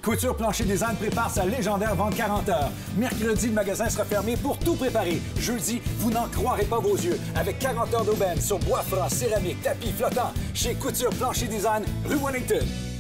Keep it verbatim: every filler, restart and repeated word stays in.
Couture Plancher Design prépare sa légendaire vente quarante heures. Mercredi, le magasin sera fermé pour tout préparer. Jeudi, vous n'en croirez pas vos yeux. Avec quarante heures d'aubaine sur bois franc, céramique, tapis, flottant. Chez Couture Plancher Design, rue Wellington.